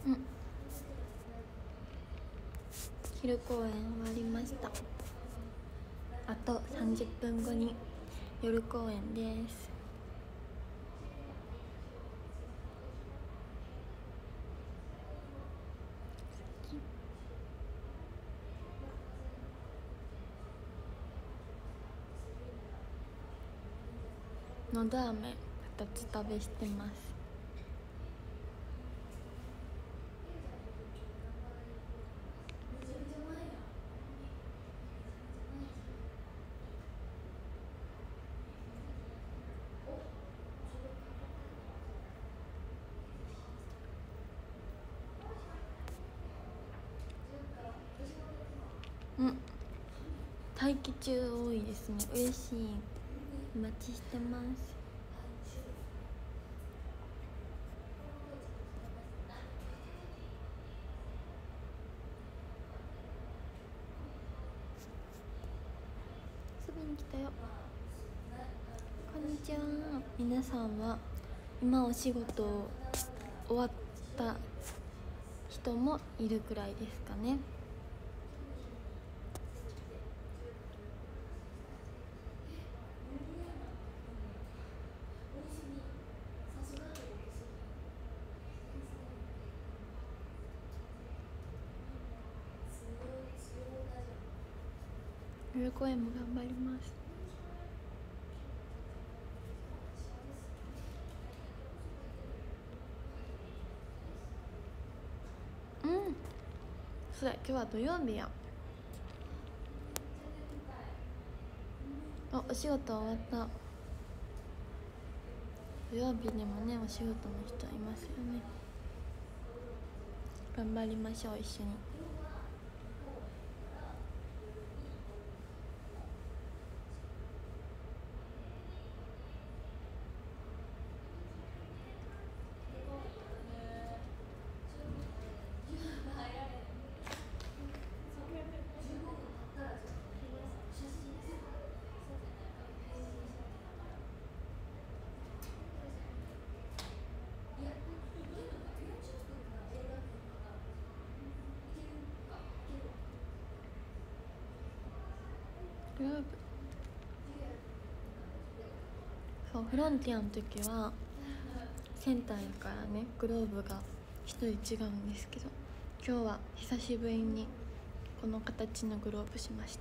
うん、昼公演終わりました。あと30分後に夜公演です。のど飴2つ食べしてます。うん、待機中多いですね。嬉しい。お待ちしてます。遊びに来たよ。こんにちは。皆さんは今お仕事終わった人もいるくらいですかね。夜公演も頑張ります。うん、そうだ、今日は土曜日や。お仕事終わった。土曜日にもね、お仕事の人いますよね。頑張りましょう、一緒に。グループ、そう、フロンティアの時はセンターやからね、グローブが一人違うんですけど、今日は久しぶりにこの形のグローブしました。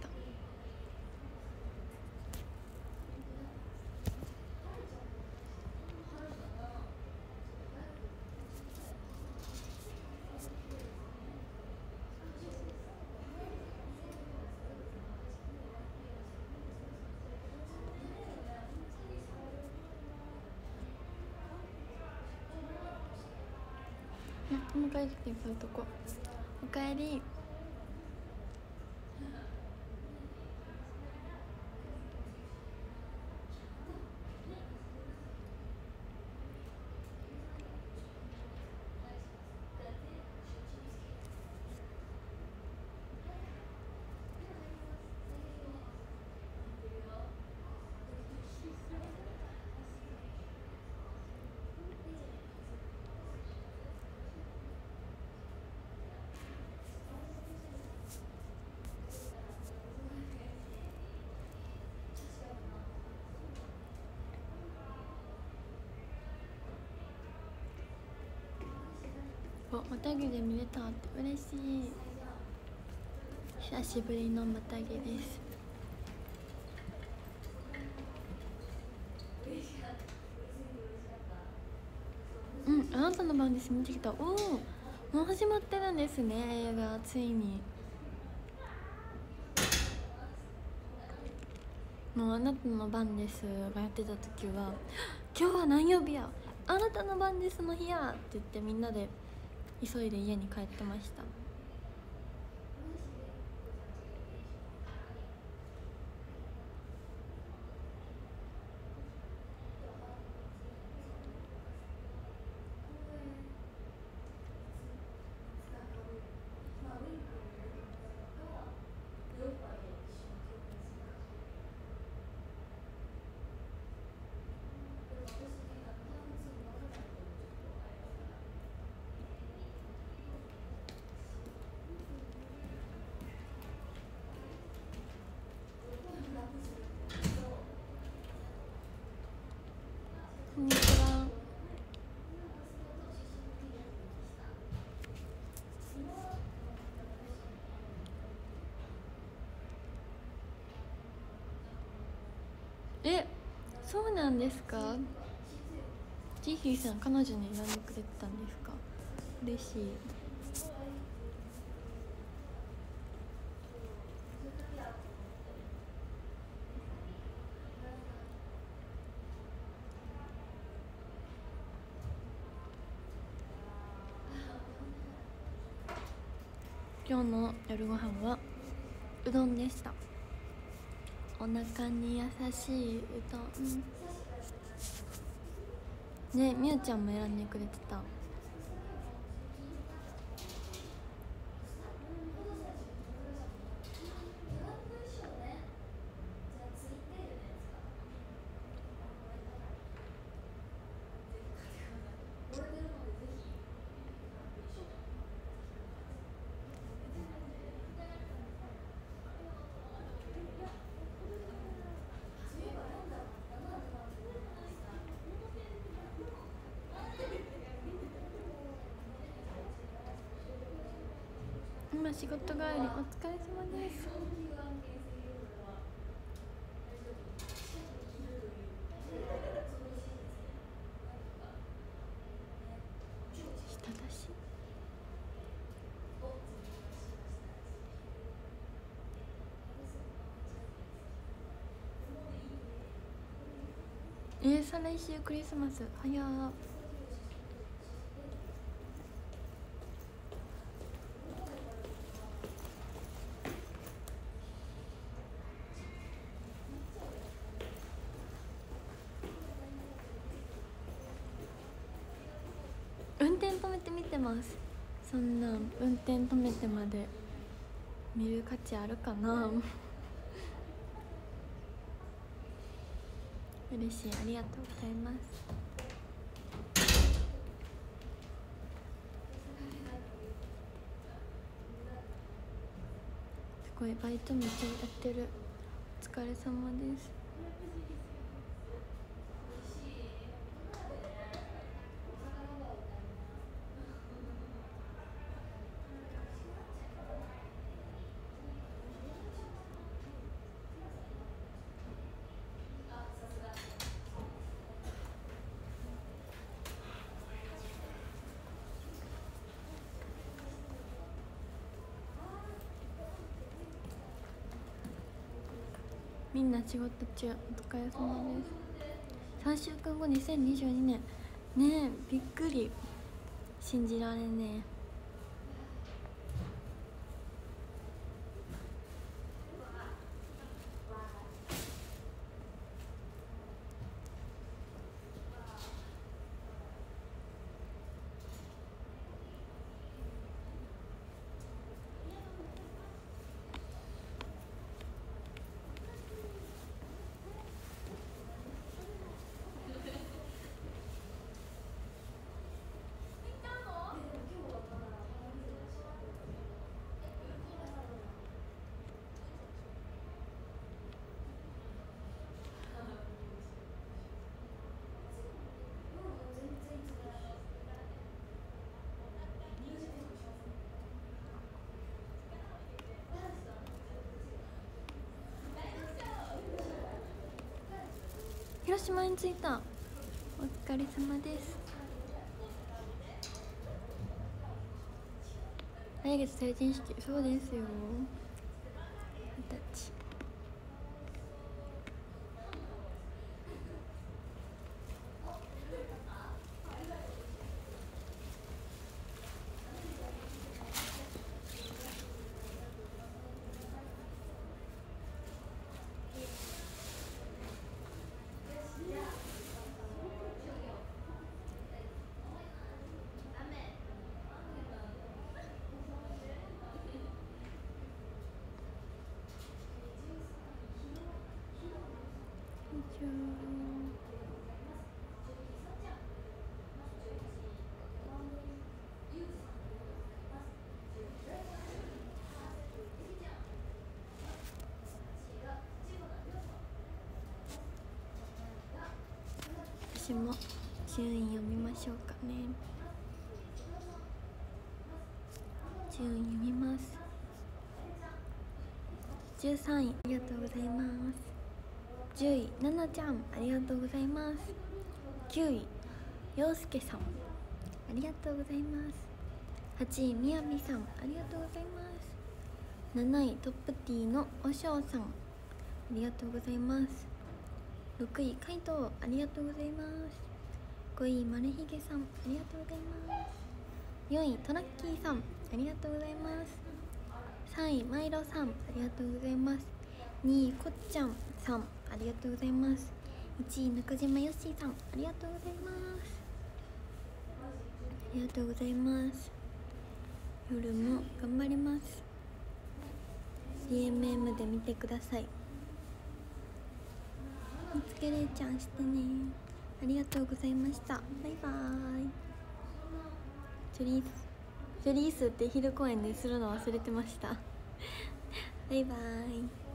お迎え来てくるとこ。おかえり。お、またぎで見れたって嬉しい。久しぶりのまたぎです。うん、あなたの番です。見てきた。おお、もう始まってるんですね、映画。ついにもうあなたの番ですがやってた時は、今日は何曜日や、あなたの番ですの日やって言ってみんなで急いで家に帰ってました。 え、そうなんですか。ジーヒーさん彼女に選んでくれてたんですか。嬉しい。今日の夜ご飯はうどんでした。お腹に優しいうどんね。みゆちゃんも選んでくれてた。今仕事帰りお疲れ様です。舌出し再来週クリスマス早ー。運転止めて見てます。そんな運転止めてまで見る価値あるかな嬉しい、ありがとうございます。すごいバイトめっちゃやってる。お疲れ様です。みんな仕事中、お疲れ様です。3週間後2022年ねえ、びっくり、信じられねえ。広島に着いた。お疲れ様です。来月成人式。そうですよ、20歳。私も順位読みましょうかね。順位読みます。13位、ありがとうございます。 10位ななちゃん、ありがとうございます。9位陽介さん、ありがとうございます。8位みやびさん、ありがとうございます。7位トップティーのおしょうさん、ありがとうございます。6位カイト、ありがとうございます。5位マルヒゲさん、ありがとうございます。4位トラッキーさん、ありがとうございます。3位マイロさん、ありがとうございます。2位こっちゃんさん、ありがとうございます。1位中島よっしーさん、ありがとうございます。ありがとうございます。夜も頑張ります。 DMM で見てください。見つけれいちゃんしてね。ありがとうございました。バイバーイ。ジョリースって昼公演でするの忘れてましたバイバーイ。